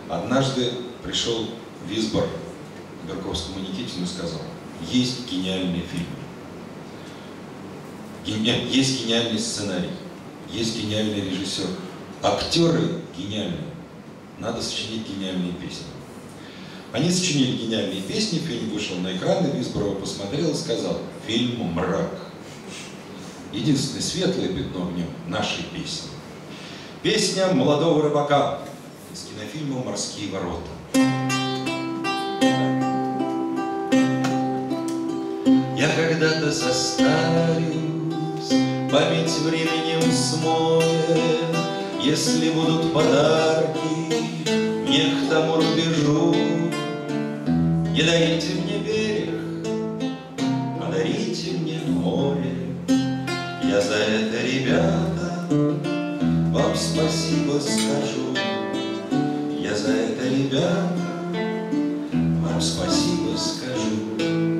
Однажды пришел Висбор к Берковскому Никитину и сказал: есть гениальный фильм, есть гениальный сценарий, есть гениальный режиссер, актеры гениальные, надо сочинить гениальные песни. Они сочинили гениальные песни, фильм вышел на экран, и Висбор его посмотрел и сказал: фильм мрак. Единственное светлое пятно в нем — наши песни. Песня молодого рыбака из кинофильма «Морские ворота». Я когда-то состарюсь, память временем смоет, если будут подарки мне к тому рубежу. Не дарите мне берег, а дарите мне море. Я за это, ребята, вам спасибо скажу. Я за это, ребята, вам спасибо скажу.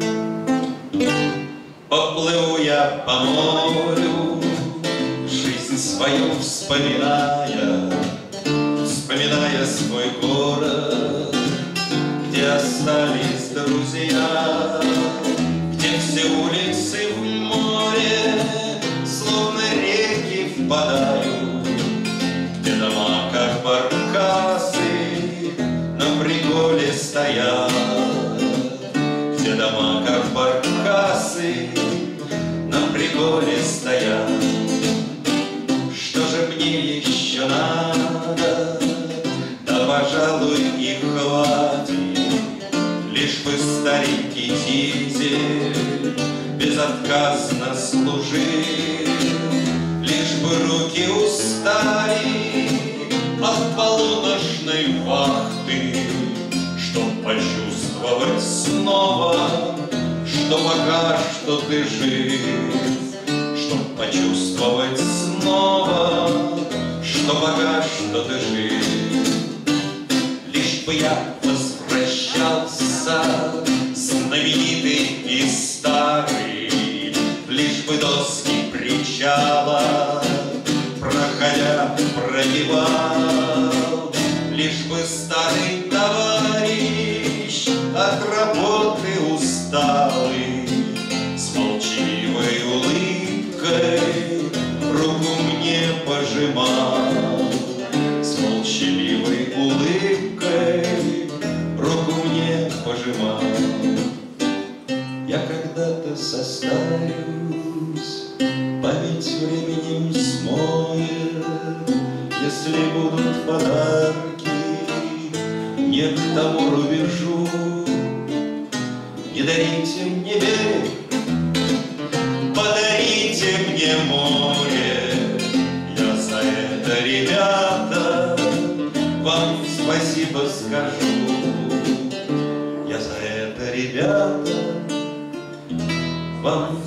Поплыву я по морю, жизнь свою вспоминая, вспоминая свой город, где остались друзья, где все улицы в море, словно реки впадают, где дома, как баркасы, на приколе стоят, где дома, как баркасы, на приколе стоят. Что же мне еще надо? Да, пожалуй, и хватит, лишь бы старенький дизель безотказно служил, лишь бы руки устали от полуночной вахты, чтоб почувствовать снова, что пока что ты жив, чтоб почувствовать снова, что пока что ты жив. Лишь бы я возвращался, знаменитый и старый, лишь бы доски причала, проходя, пробивал, лишь бы старый товарищ от работы усталый с молчаливой улыбкой руку мне пожимал, с молчаливой улыбкой руку мне пожимал. Я когда-то состарюсь, память временем смоет, если будут подарки не к тому рубежу. Не дарите мне берег, подарите мне море. Я за это, ребята, вам спасибо скажу. Я за это, ребята, вам